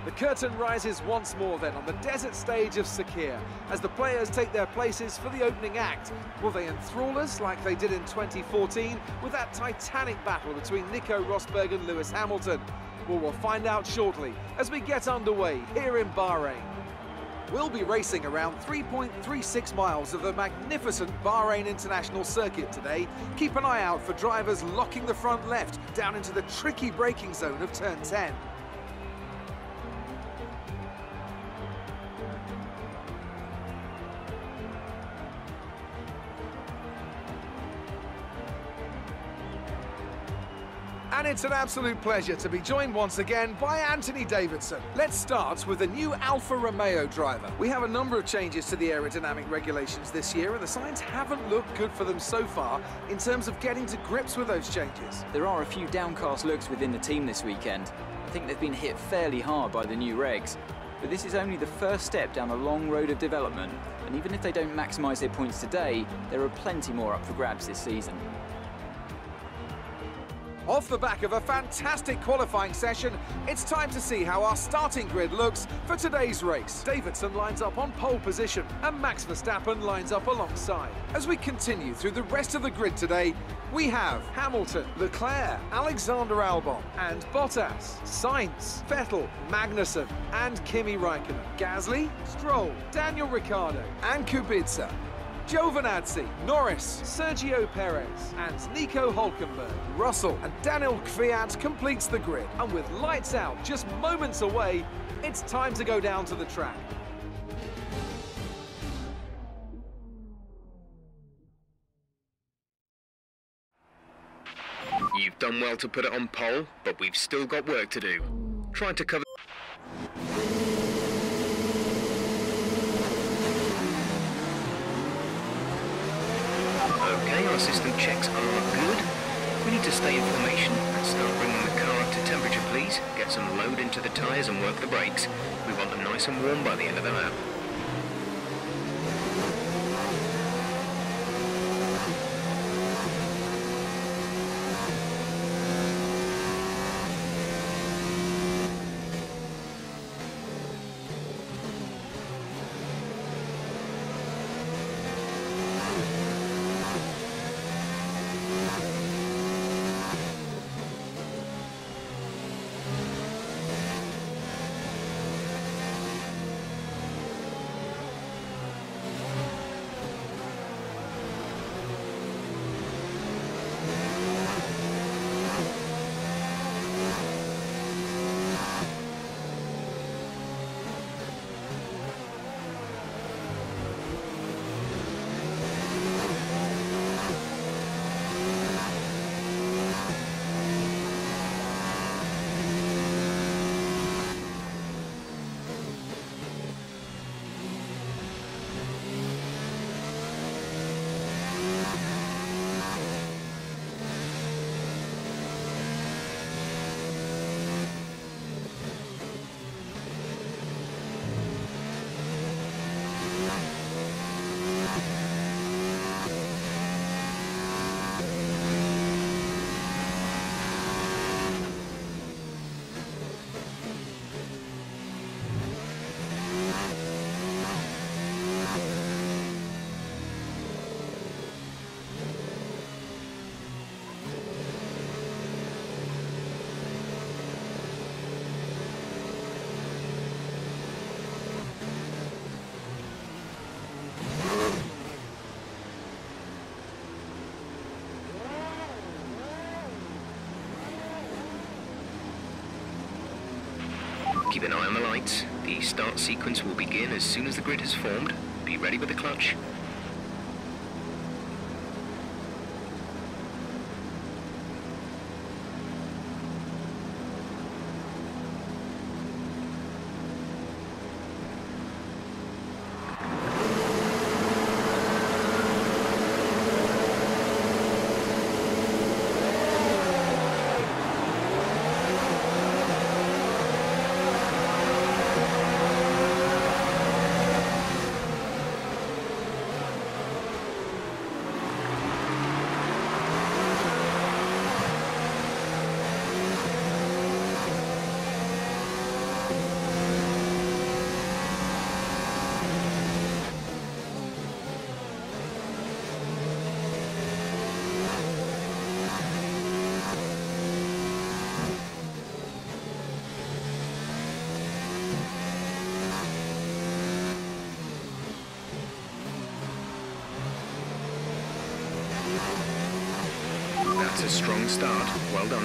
The curtain rises once more then on the desert stage of Sakhir as the players take their places for the opening act. Will they enthrall us like they did in 2014 with that titanic battle between Nico Rosberg and Lewis Hamilton? Well, we'll find out shortly as we get underway here in Bahrain. We'll be racing around 3.36 miles of the magnificent Bahrain International Circuit today. Keep an eye out for drivers locking the front left down into the tricky braking zone of turn 10. And it's an absolute pleasure to be joined once again by Anthony Davidson. Let's start with the new Alfa Romeo driver. We have a number of changes to the aerodynamic regulations this year, and the signs haven't looked good for them so far in terms of getting to grips with those changes. There are a few downcast looks within the team this weekend. I think they've been hit fairly hard by the new regs. But this is only the first step down a long road of development, and even if they don't maximise their points today, there are plenty more up for grabs this season. Off the back of a fantastic qualifying session, it's time to see how our starting grid looks for today's race. Davidson lines up on pole position and Max Verstappen lines up alongside. As we continue through the rest of the grid today, we have Hamilton, Leclerc, Alexander Albon and Bottas, Sainz, Vettel, Magnussen and Kimi Raikkonen, Gasly, Stroll, Daniel Ricciardo and Kubica, Giovinazzi, Norris, Sergio Perez and Nico Hülkenberg. Russell and Daniel Kvyat completes the grid. And with lights out just moments away, it's time to go down to the track. You've done well to put it on pole, but we've still got work to do. Trying to cover... Okay, our system checks are good. We need to stay in formation and start bringing the car up to temperature, please. Get some load into the tyres and work the brakes. We want them nice and warm by the end of the lap. Keep an eye on the lights. The start sequence will begin as soon as the grid has formed. Be ready with the clutch. That's a strong start. Well done.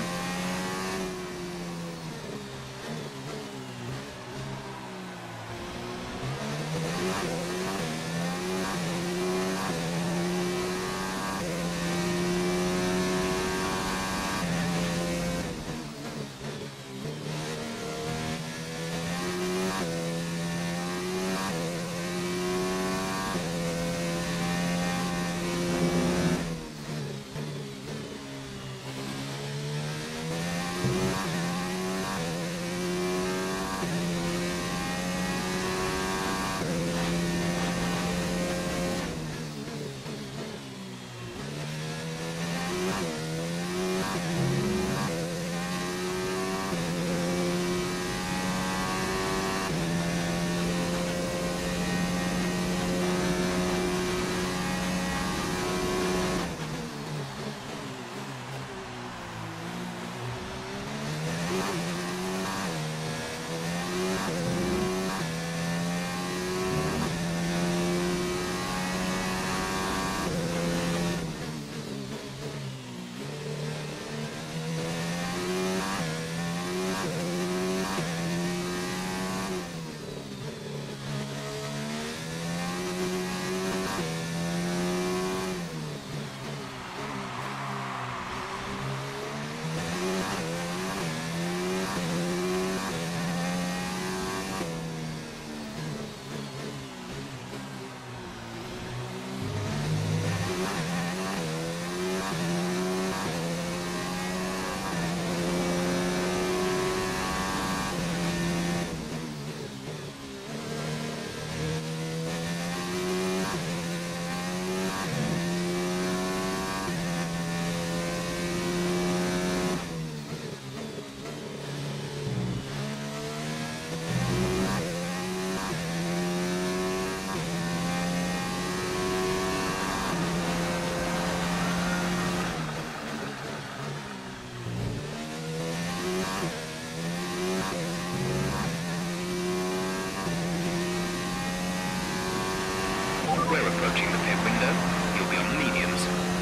We're approaching the pit window. You'll be on mediums.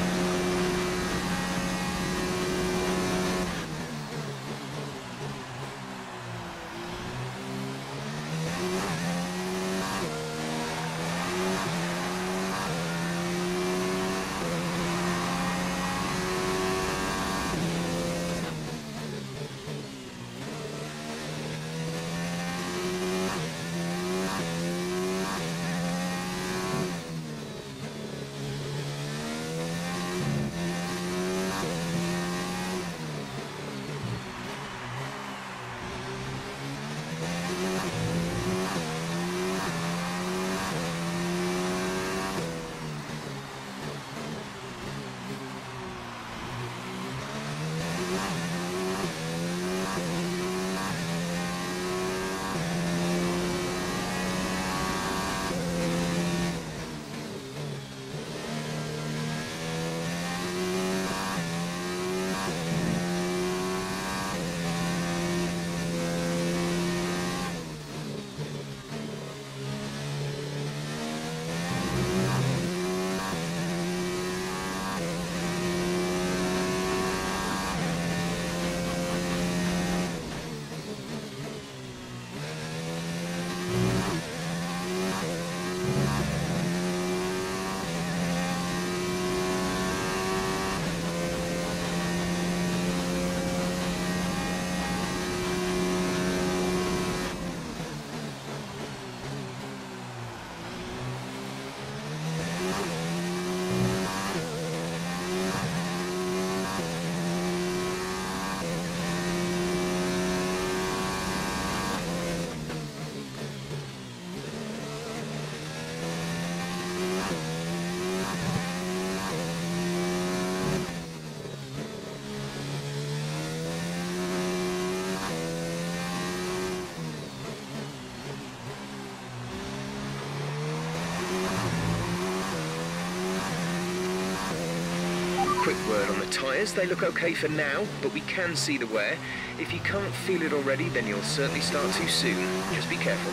Quick word on the tyres, they look okay for now, but we can see the wear. If you can't feel it already, then you'll certainly start too soon. Just be careful.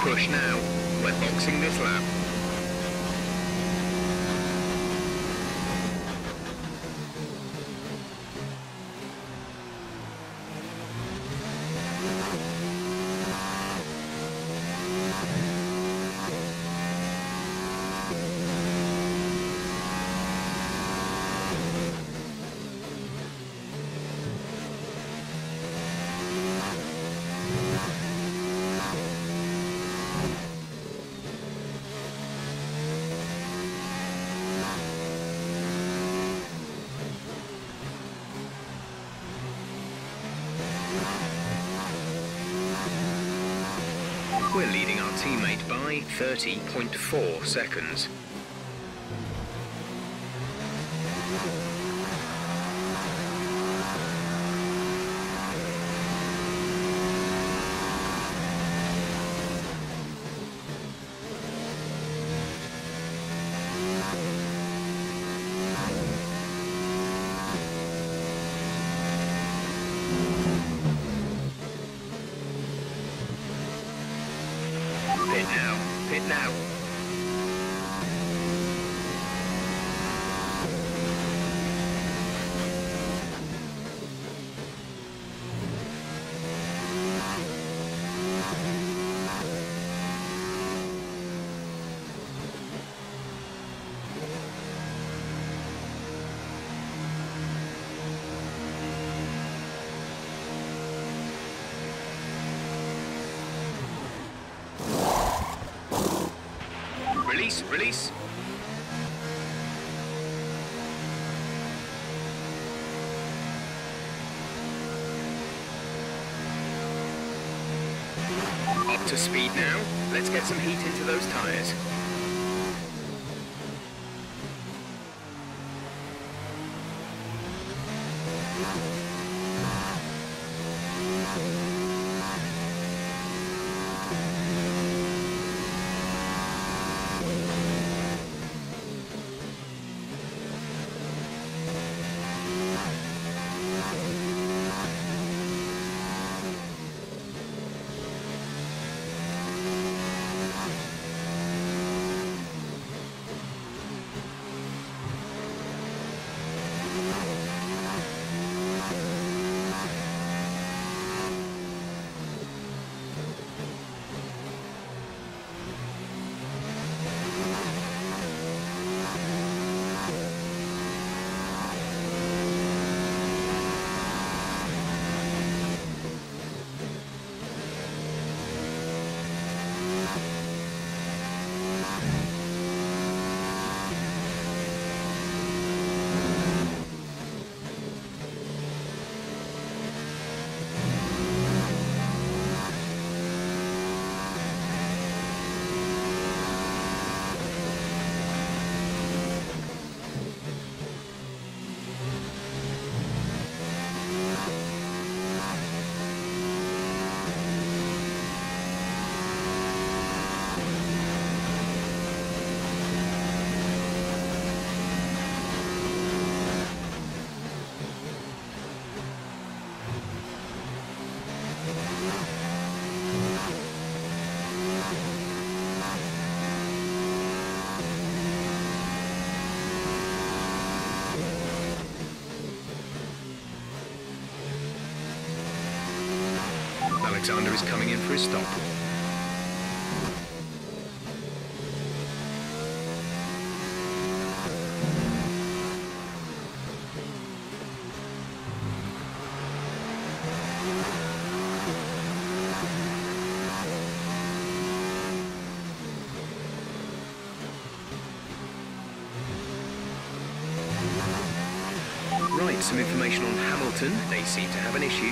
push now. We're boxing this lap. We're leading our teammate by 30.4 seconds. Pit now, pit now. Release, release. Up to speed now. Let's get some heat into those tyres. Alexander is coming in for his stop. Right, some information on Hamilton. They seem to have an issue.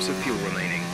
laps of fuel remaining.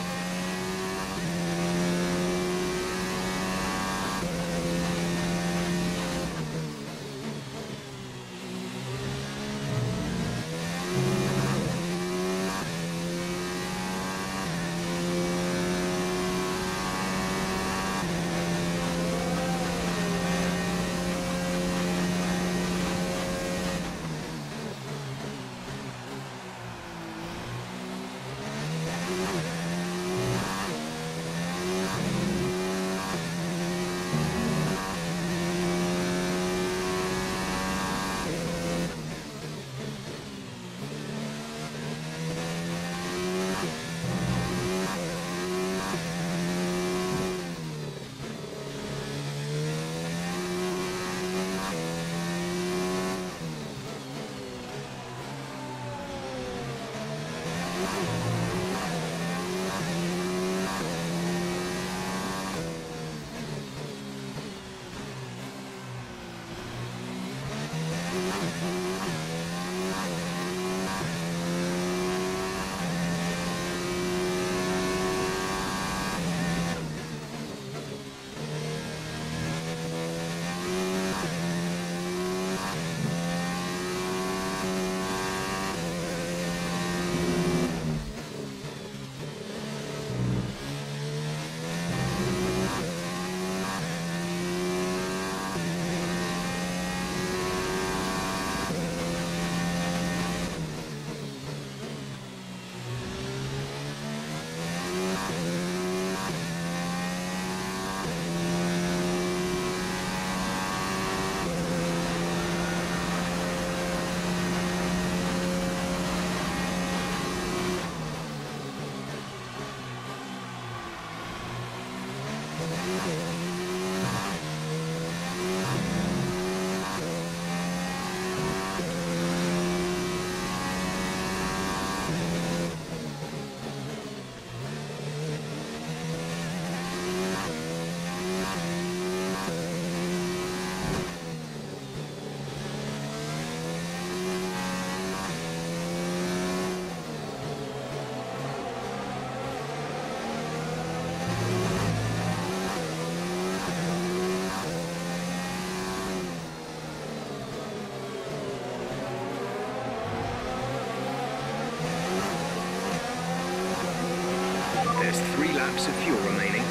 There's 3 laps of fuel remaining.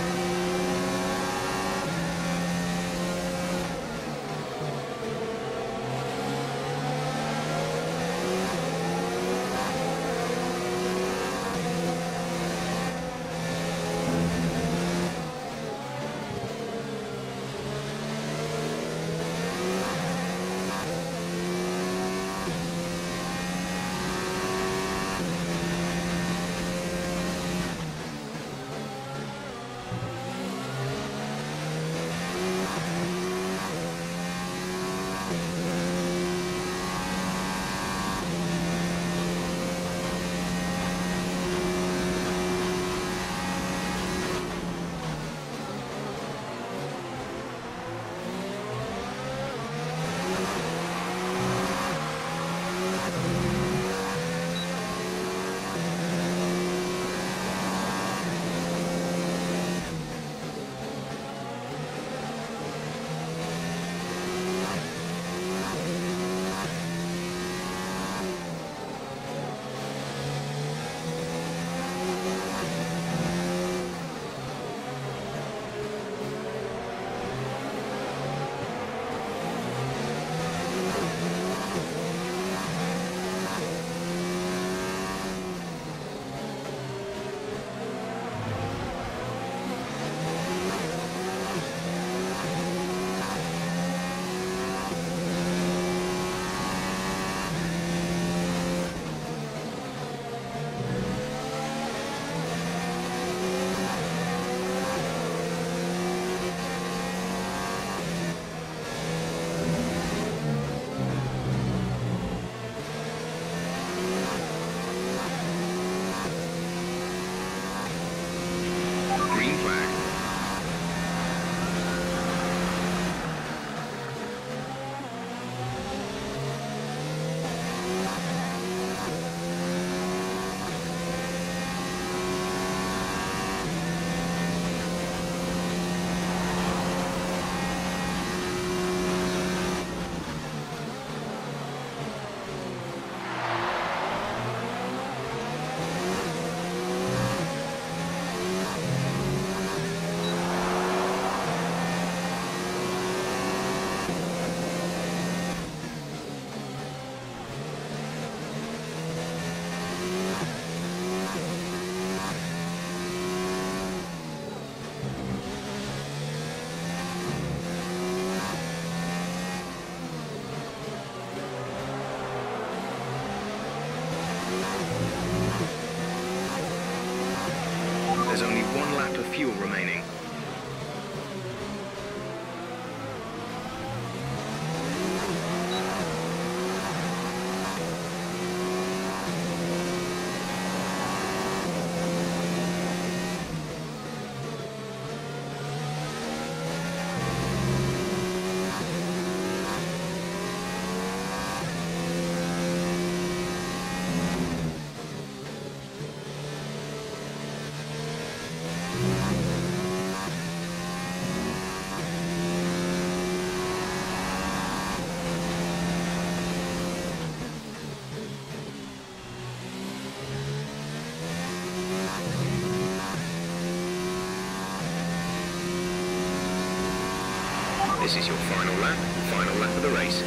This is your final lap of the race.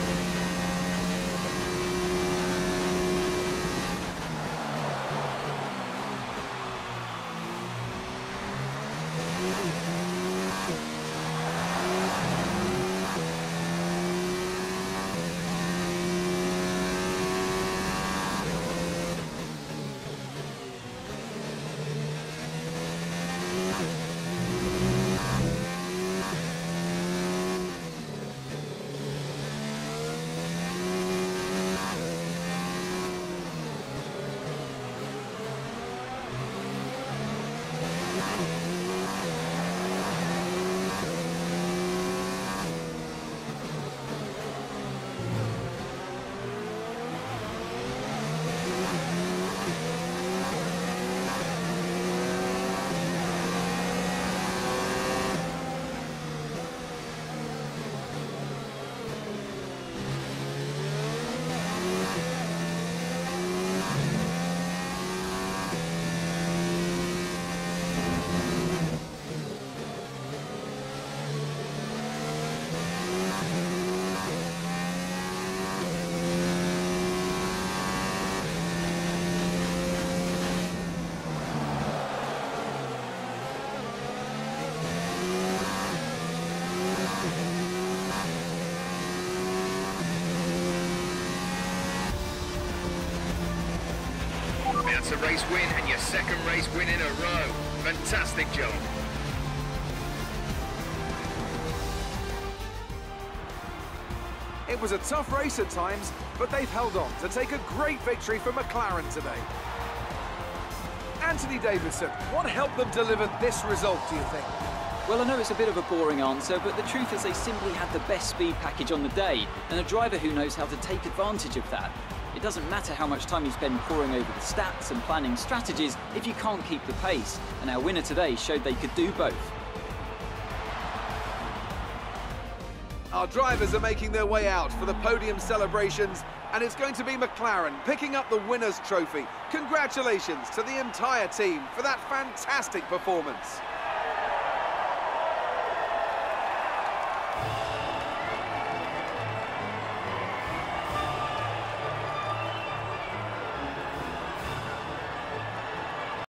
That's a race win and your second race win in a row. Fantastic job. It was a tough race at times, but they've held on to take a great victory for McLaren today. Anthony Davidson, what helped them deliver this result, do you think? Well, I know it's a bit of a boring answer, but the truth is they simply had the best speed package on the day, and a driver who knows how to take advantage of that. It doesn't matter how much time you spend poring over the stats and planning strategies if you can't keep the pace, and our winner today showed they could do both. Our drivers are making their way out for the podium celebrations, and it's going to be McLaren picking up the winner's trophy. Congratulations to the entire team for that fantastic performance.